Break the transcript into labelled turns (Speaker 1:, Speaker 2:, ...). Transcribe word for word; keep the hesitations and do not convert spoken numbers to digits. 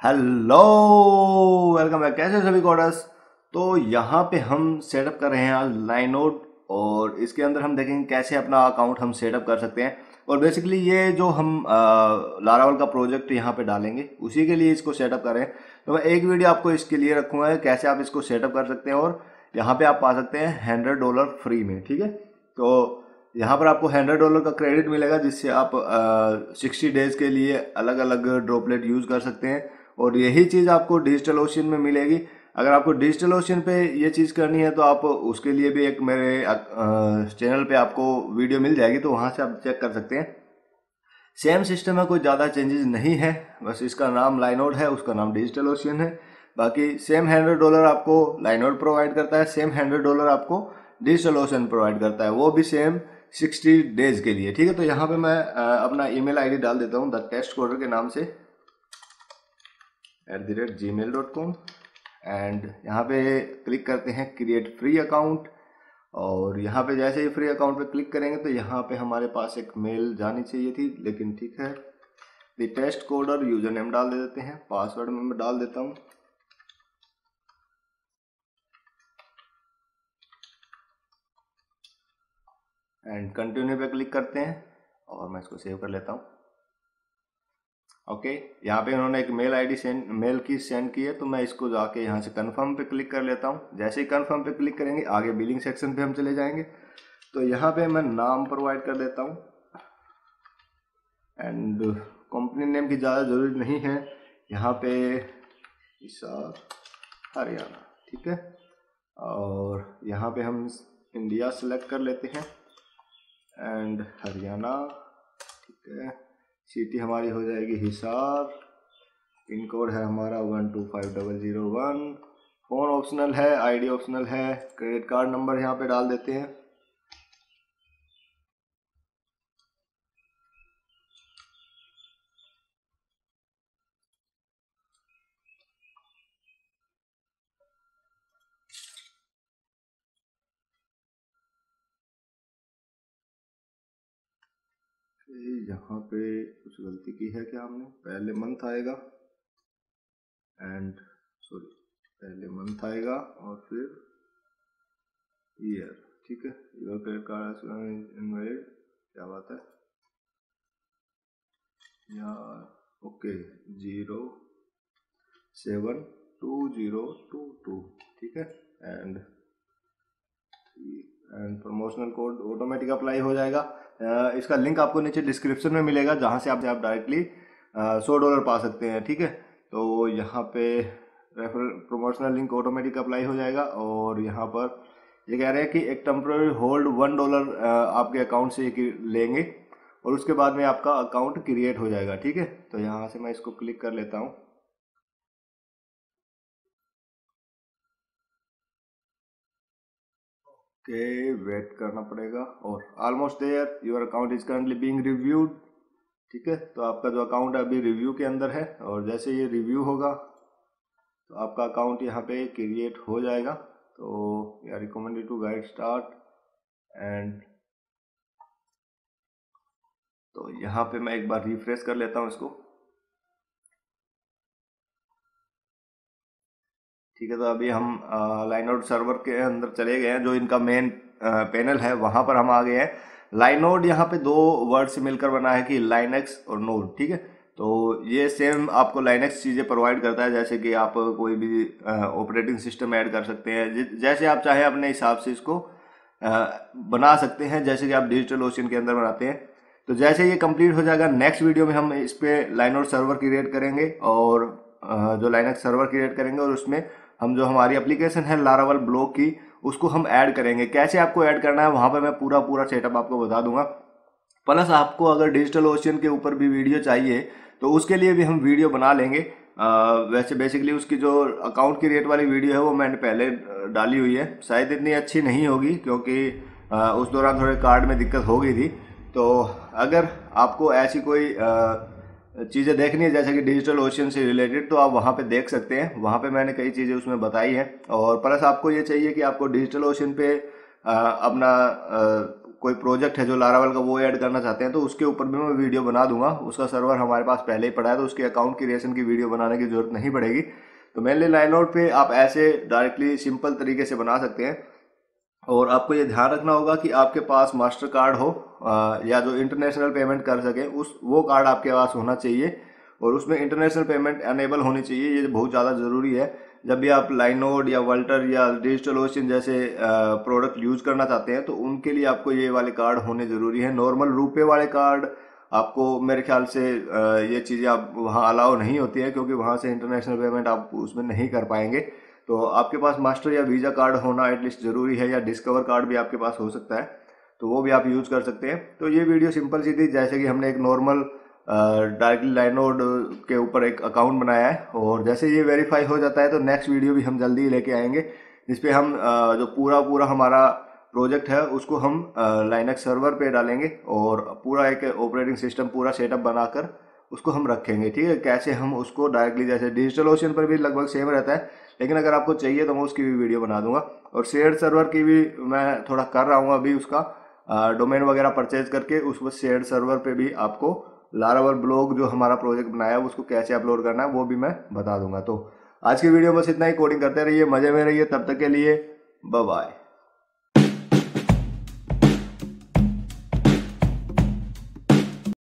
Speaker 1: Hello, welcome back. कैसे सभी coders. तो यहाँ पे हम सेटअप कर रहे हैं आज लाइनोड और इसके अंदर हम देखेंगे कैसे अपना अकाउंट हम सेटअप कर सकते हैं। और बेसिकली ये जो हम लारावल का प्रोजेक्ट यहाँ पे डालेंगे उसी के लिए इसको सेटअप कर रहे हैं। तो मैं एक वीडियो आपको इसके लिए रखूँगा कैसे आप इसको सेटअप कर सकते हैं और यहाँ पे आप पा सकते हैं हंड्रेड डॉलर फ्री में। ठीक है, तो यहाँ पर आपको हंड्रेड डॉलर का क्रेडिट मिलेगा जिससे आप सिक्सटी डेज के लिए अलग अलग ड्रॉपलेट यूज़ कर सकते हैं। और यही चीज़ आपको डिजिटल ओशन में मिलेगी। अगर आपको डिजिटल ओशन पे ये चीज़ करनी है तो आप उसके लिए भी एक मेरे चैनल पे आपको वीडियो मिल जाएगी, तो वहाँ से आप चेक कर सकते हैं। सेम सिस्टम है, कोई ज़्यादा चेंजेस नहीं है, बस इसका नाम लाइनोड है, उसका नाम डिजिटल ओशन है। बाकी सेम हंड्रेड डॉलर आपको लाइनोड प्रोवाइड करता है, सेम हंड्रेड डॉलर आपको डिजिटल ओशन प्रोवाइड करता है, वो भी सेम सिक्सटी डेज के लिए। ठीक है, तो यहाँ पे मैं अपना ईमेल आईडी डाल देता हूँ द टेस्ट कोडर के नाम से at the rate Gmail dot com and यहाँ पे क्लिक करते हैं क्रिएट फ्री अकाउंट। और यहाँ पे जैसे ही फ्री अकाउंट पे क्लिक करेंगे तो यहाँ पे हमारे पास एक मेल जानी चाहिए थी, लेकिन ठीक है। The test coder user name डाल दे देते हैं, पासवर्ड में मैं डाल देता हूँ एंड कंटिन्यू पे क्लिक करते हैं और मैं इसको सेव कर लेता हूँ। ओके okay, यहाँ पे उन्होंने एक मेल आईडी सेंड मेल की सेंड की है, तो मैं इसको जाके यहाँ से कंफर्म पे क्लिक कर लेता हूँ। जैसे ही कंफर्म पे क्लिक करेंगे आगे बिलिंग सेक्शन पे हम चले जाएंगे। तो यहाँ पे मैं नाम प्रोवाइड कर देता हूँ एंड कंपनी नेम की ज़्यादा ज़रूरत नहीं है, यहाँ पे हिसार हरियाणा। ठीक है, और यहाँ पे हम इंडिया सेलेक्ट कर लेते हैं एंड हरियाणा। ठीक है, सिटी हमारी हो जाएगी हिसार, पिन कोड है हमारा one two five double zero one, phone optional है, आईडी ऑप्शनल है, क्रेडिट कार्ड नंबर यहाँ पे डाल देते हैं। यहाँ पे कुछ गलती की है क्या हमने, पहले मंथ आएगा एंड सॉरी पहले मंथ आएगा और फिर ईयर। ठीक है, ईयर क्रेडिट कार्ड इनवैलिड, क्या बात है यार। Okay, zero seven two zero two two. ठीक है, and and promotional code automatic apply हो जाएगा। uh, इसका लिंक आपको नीचे डिस्क्रिप्शन में मिलेगा जहाँ से आप आप डायरेक्टली सौ डॉलर पा सकते हैं। ठीक है, तो यहाँ पे refer promotional link automatic apply हो जाएगा और यहाँ पर ये कह रहे हैं कि एक टेम्प्रेरी होल्ड वन डॉलर आपके अकाउंट से लेंगे और उसके बाद में आपका अकाउंट क्रिएट हो जाएगा। ठीक है, तो यहाँ से मैं इसको क्लिक कर लेता हूँ। ओके, वेट करना पड़ेगा और almost there, your account is currently being reviewed. ठीक है, तो आपका जो अकाउंट अभी रिव्यू के अंदर है और जैसे ये रिव्यू होगा तो आपका अकाउंट यहाँ पे क्रिएट हो जाएगा। तो या recommended to guide start and तो यहाँ पे मैं एक बार रिफ्रेश कर लेता हूँ इसको। ठीक है, तो अभी हम लाइनोड सर्वर के अंदर चले गए हैं, जो इनका मेन पैनल है वहाँ पर हम आ गए हैं। लाइनोड यहाँ पे दो वर्ड से मिलकर बना है कि लाइनेक्स और नोड। ठीक है, तो ये सेम आपको लाइनेक्स चीज़ें प्रोवाइड करता है, जैसे कि आप कोई भी ऑपरेटिंग सिस्टम ऐड कर सकते हैं, जैसे आप चाहें अपने हिसाब से इसको आ, बना सकते हैं, जैसे कि आप डिजिटल ओशन के अंदर बनाते हैं। तो जैसे ये कंप्लीट हो जाएगा नेक्स्ट वीडियो में हम इस पर लाइनोड सर्वर क्रिएट करेंगे और आ, जो लाइनेक्स सर्वर क्रिएट करेंगे और उसमें हम जो हमारी एप्लीकेशन है लारावल ब्लॉक की उसको हम ऐड करेंगे। कैसे आपको ऐड करना है वहाँ पर मैं पूरा पूरा सेटअप आपको बता दूंगा। प्लस आपको अगर डिजिटल ओशन के ऊपर भी वीडियो चाहिए तो उसके लिए भी हम वीडियो बना लेंगे। आ, वैसे बेसिकली उसकी जो अकाउंट क्रिएट वाली वीडियो है वो मैंने पहले डाली हुई है, शायद इतनी अच्छी नहीं होगी क्योंकि आ, उस दौरान थोड़े कार्ड में दिक्कत हो गई थी। तो अगर आपको ऐसी कोई आ, चीज़ें देखनी है जैसे कि डिजिटल ओशन से रिलेटेड तो आप वहाँ पे देख सकते हैं, वहाँ पे मैंने कई चीज़ें उसमें बताई हैं। और प्लस आपको ये चाहिए कि आपको डिजिटल ओशन पे आ, अपना कोई प्रोजेक्ट है जो लारावेल का वो ऐड करना चाहते हैं तो उसके ऊपर भी मैं वीडियो बना दूंगा। उसका सर्वर हमारे पास पहले ही पड़ा है तो उसके अकाउंट क्रिएशन की वीडियो बनाने की जरूरत नहीं पड़ेगी। तो मेनली लाइनोड पे आप ऐसे डायरेक्टली सिंपल तरीके से बना सकते हैं। और आपको ये ध्यान रखना होगा कि आपके पास मास्टर कार्ड हो आ, या जो इंटरनेशनल पेमेंट कर सके उस वो कार्ड आपके पास होना चाहिए और उसमें इंटरनेशनल पेमेंट अनेबल होनी चाहिए। ये बहुत ज़्यादा ज़रूरी है। जब भी आप लाइनोड या वल्टर या डिजिटल ओशन जैसे प्रोडक्ट यूज करना चाहते हैं तो उनके लिए आपको ये वाले कार्ड होने ज़रूरी है। नॉर्मल रुपए वाले कार्ड आपको मेरे ख्याल से ये चीज़ें आप वहाँ अलाउ नहीं होती है क्योंकि वहाँ से इंटरनेशनल पेमेंट आप उसमें नहीं कर पाएंगे। तो आपके पास मास्टर या वीज़ा कार्ड होना एटलीस्ट ज़रूरी है, या डिस्कवर कार्ड भी आपके पास हो सकता है तो वो भी आप यूज़ कर सकते हैं। तो ये वीडियो सिंपल सी थी, जैसे कि हमने एक नॉर्मल डायरेक्टली लाइनोड के ऊपर एक अकाउंट बनाया है और जैसे ये वेरीफाई हो जाता है तो नेक्स्ट वीडियो भी हम जल्दी ही लेके आएंगे जिसपे हम uh, जो पूरा पूरा हमारा प्रोजेक्ट है उसको हम लाइनक्स सर्वर पे डालेंगे और पूरा एक ऑपरेटिंग सिस्टम पूरा सेटअप बनाकर उसको हम रखेंगे। ठीक है, कैसे हम उसको डायरेक्टली, जैसे डिजिटल ओशन पर भी लगभग सेम रहता है लेकिन अगर आपको चाहिए तो मैं उसकी भी वीडियो बना दूंगा। और शेयर्ड सर्वर की भी मैं थोड़ा कर रहा हूँ अभी, उसका डोमेन वगैरह परचेज करके उस पर शेयर्ड सर्वर पे भी आपको लारावेल ब्लॉग जो हमारा प्रोजेक्ट बनाया है उसको कैसे अपलोड करना है वो भी मैं बता दूंगा। तो आज की वीडियो बस इतना ही। कोडिंग करते रहिए, मजे में रहिए, तब तक के लिए बाय बाय।